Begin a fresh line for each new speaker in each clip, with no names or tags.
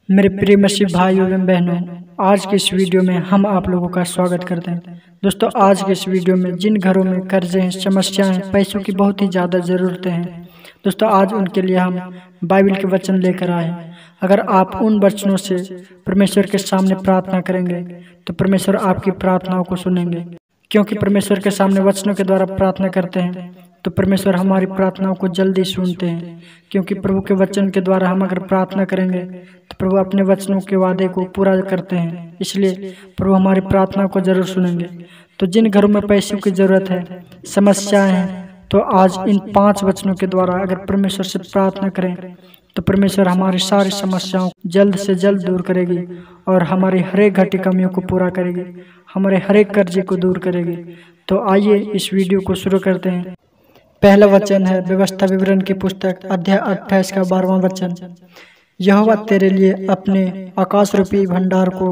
मेरे प्रिय मसीह भाइयों एवं बहनों, आज के इस वीडियो में हम आप लोगों का स्वागत करते हैं। दोस्तों, आज के इस वीडियो में जिन घरों में कर्जे हैं, समस्याएं हैं, पैसों की बहुत ही ज़्यादा ज़रूरतें हैं, दोस्तों आज उनके लिए हम बाइबल के वचन लेकर आए हैं। अगर आप उन वचनों से परमेश्वर के सामने प्रार्थना करेंगे तो परमेश्वर आपकी प्रार्थनाओं को सुनेंगे, क्योंकि परमेश्वर के सामने वचनों के द्वारा प्रार्थना करते हैं तो परमेश्वर हमारी प्रार्थनाओं को जल्दी सुनते हैं। क्योंकि प्रभु के वचन के द्वारा हम अगर प्रार्थना करेंगे तो प्रभु अपने वचनों के वादे को पूरा करते हैं, इसलिए प्रभु हमारी प्रार्थना को जरूर सुनेंगे। तो जिन घरों में पैसों की जरूरत है, समस्याएं हैं, तो आज इन 5 वचनों के द्वारा अगर परमेश्वर से प्रार्थना करें तो परमेश्वर हमारी सारी समस्याओं को जल्द से जल्द दूर करेगी और हमारी हरेक घटी कमियों को पूरा करेगी, हमारे हरेक कर्जे को दूर करेगी। तो आइए इस वीडियो को शुरू करते हैं। पहला वचन है व्यवस्था विवरण की पुस्तक अध्याय 28 का 12वां वचन। यहोवा तेरे लिए अपने आकाश रूपी भंडार को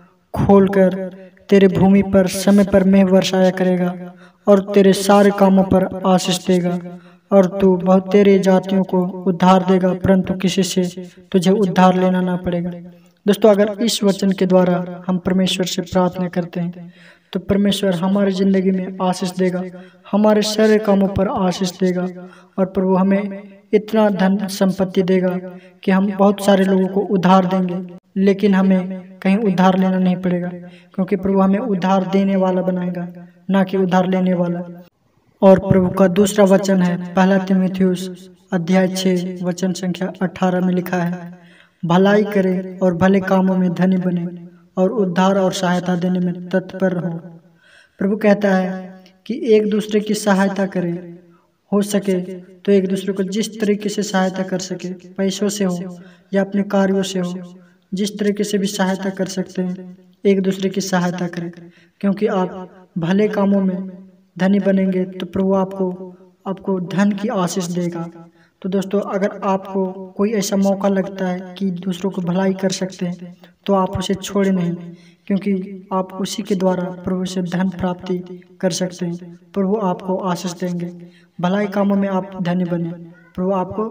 खोलकर तेरे भूमि पर समय पर मेघ वर्षाया करेगा और तेरे सारे कामों पर आशीष देगा, और तू बहुत तेरे जातियों को उद्धार देगा, परंतु किसी से तुझे उद्धार लेना ना पड़ेगा। दोस्तों, अगर इस वचन के द्वारा हम परमेश्वर से प्रार्थना करते हैं तो परमेश्वर हमारी जिंदगी में आशीष देगा, हमारे सारे कामों पर आशीष देगा, और प्रभु हमें इतना धन संपत्ति देगा कि हम बहुत सारे लोगों को उधार देंगे, लेकिन हमें कहीं उधार लेना नहीं पड़ेगा, क्योंकि प्रभु हमें उधार देने वाला बनाएगा, ना कि उधार लेने वाला। और प्रभु का दूसरा वचन है पहला तीमुथियुस अध्याय 6 वचन संख्या 18 में लिखा है, भलाई करे और भले कामों में धनी बने और उद्धार और सहायता देने में तत्पर हो। प्रभु कहता है कि एक दूसरे की सहायता करें, हो सके तो एक दूसरे को जिस तरीके से सहायता कर सके, पैसों से हो या अपने कार्यों से हो, जिस तरीके से भी सहायता कर सकते हैं एक दूसरे की सहायता करें, क्योंकि आप भले कामों में धनी बनेंगे तो प्रभु आपको धन की आशीष देगा। तो दोस्तों, अगर आपको कोई ऐसा मौका लगता है कि दूसरों को भलाई कर सकते हैं तो आप उसे छोड़े नहीं, क्योंकि आप उसी के द्वारा प्रभु से धन प्राप्ति कर सकते हैं। प्रभु आपको आशीष देंगे, भलाई कामों में आप धनी बने, प्रभु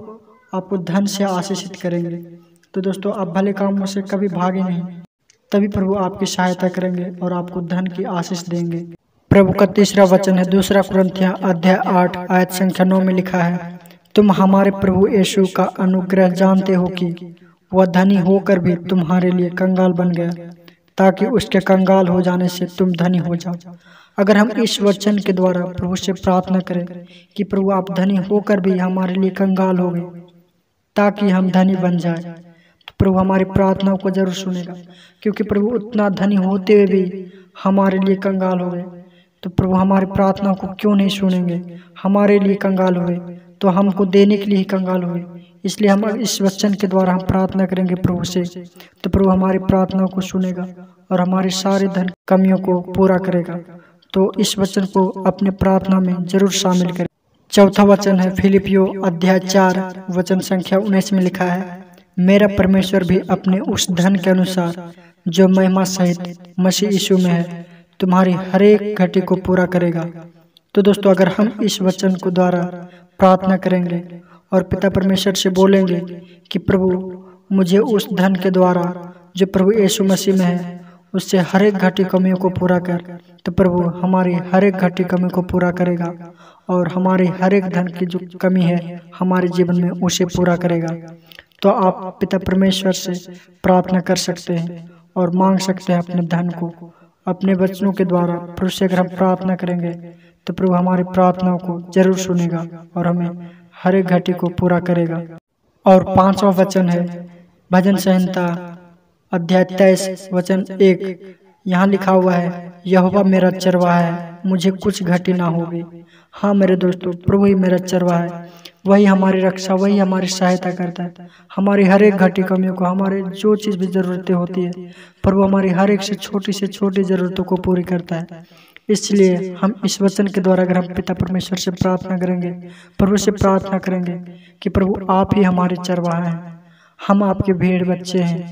आपको धन से आशीषित करेंगे। तो दोस्तों, आप भले कामों से कभी भागे नहीं, तभी प्रभु आपकी सहायता करेंगे और आपको धन की आशीष देंगे। प्रभु का तीसरा वचन है 2 कुरिन्थियों अध्याय 8 आयत संख्या 9 में लिखा है, तुम हमारे प्रभु यीशु का अनुग्रह जानते हो कि वह धनी होकर भी तुम्हारे लिए कंगाल बन गया, ताकि उसके कंगाल हो जाने से तुम धनी हो जाओ। अगर हम इस वचन के द्वारा प्रभु से प्रार्थना करें कि प्रभु आप धनी होकर भी हमारे लिए कंगाल हो गए ताकि हम धनी बन जाए, तो प्रभु हमारी प्रार्थनाओं को जरूर सुनेगा। क्योंकि प्रभु उतना धनी होते हुए भी हमारे लिए कंगाल हो गए, तो प्रभु हमारी प्रार्थनाओं को क्यों नहीं सुनेंगे। हमारे लिए कंगाल हुए तो हमको देने के लिए ही कंगाल हुए, इसलिए हम इस वचन के द्वारा हम प्रार्थना करेंगे प्रभु से, तो प्रभु हमारी प्रार्थनाओं को सुनेगा और हमारी सारी धन कमियों को पूरा करेगा। तो इस वचन को अपने प्रार्थना में जरूर शामिल करें। चौथा वचन है फिलिपियों अध्याय 4 वचन संख्या 19 में लिखा है, मेरा परमेश्वर भी अपने उस धन के अनुसार जो महिमा सहित मसीह यीशु में है तुम्हारी हरेक घटी को पूरा करेगा। तो दोस्तों, अगर हम इस वचन को द्वारा प्रार्थना करेंगे और पिता परमेश्वर से बोलेंगे कि प्रभु मुझे उस धन के द्वारा जो प्रभु यीशु मसीह में है उससे हरेक घटी कमियों को पूरा कर, तो प्रभु हमारी हरेक घटी कमी को पूरा करेगा और हमारी हरेक धन की जो कमी है हमारे जीवन में उसे पूरा करेगा। तो आप पिता परमेश्वर से प्रार्थना कर सकते हैं और मांग सकते हैं अपने धन को। अपने वचनों के द्वारा प्रभु से अगर हम प्रार्थना करेंगे तो प्रभु हमारी प्रार्थनाओं को जरूर सुनेगा और हमें हर एक घटी को पूरा करेगा। और 5वां वचन है भजन संहिता अध्याय 23 वचन 1। यहाँ लिखा हुआ है, यहोवा मेरा चरवाहा है, मुझे कुछ घटी ना होगी। हाँ मेरे दोस्तों, प्रभु ही मेरा चरवाहा है, वही हमारी रक्षा, वही हमारी सहायता करता है। हमारी हर एक घटी कमियों को, हमारे जो चीज़ भी ज़रूरतें होती है प्रभु हमारी हर एक से छोटी ज़रूरतों को पूरी करता है। इसलिए हम इस वचन के द्वारा अगर हम पिता परमेश्वर से प्रार्थना करेंगे, प्रभु से प्रार्थना करेंगे कि प्रभु आप ही हमारे चरवाहा हैं, हम आपके भेड़ बच्चे हैं,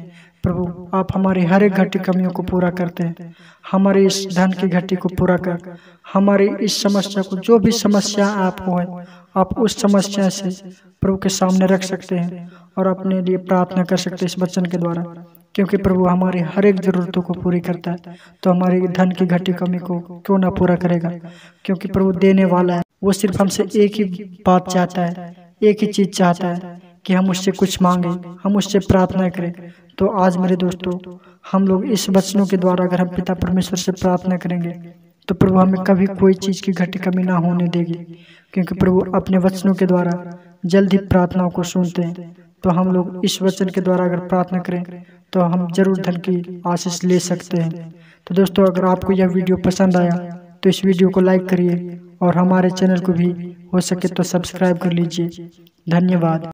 प्रभु आप हमारी हर एक घटी कमियों को पूरा करते हैं। हमारे इस धन की घटी को पूरा कर, हमारी इस समस्या को, जो भी समस्या आपको है, आप उस समस्या से प्रभु के सामने रख सकते हैं और अपने लिए प्रार्थना कर सकते हैं इस वचन के द्वारा, क्योंकि प्रभु हमारी हर एक जरूरतों को पूरी करता है। तो हमारी धन की घटी कमी को क्यों ना पूरा करेगा, क्योंकि प्रभु देने वाला है। वो सिर्फ हमसे एक ही बात चाहता है, एक ही चीज चाहता है कि हम उससे कुछ मांगे, हम उससे प्रार्थना करें। तो आज मेरे दोस्तों, हम लोग इस वचनों के द्वारा अगर हम पिता परमेश्वर से प्रार्थना करेंगे तो प्रभु हमें कभी कोई चीज की घटी कमी ना होने देगी, क्योंकि प्रभु अपने वचनों के द्वारा जल्द ही प्रार्थनाओं को सुनते हैं। तो हम लोग इस वचन के द्वारा अगर प्रार्थना करें तो हम जरूर धन की आशीष ले सकते हैं। तो दोस्तों, अगर आपको यह वीडियो पसंद आया तो इस वीडियो को लाइक करिए और हमारे चैनल को भी हो सके तो सब्सक्राइब कर लीजिए। धन्यवाद।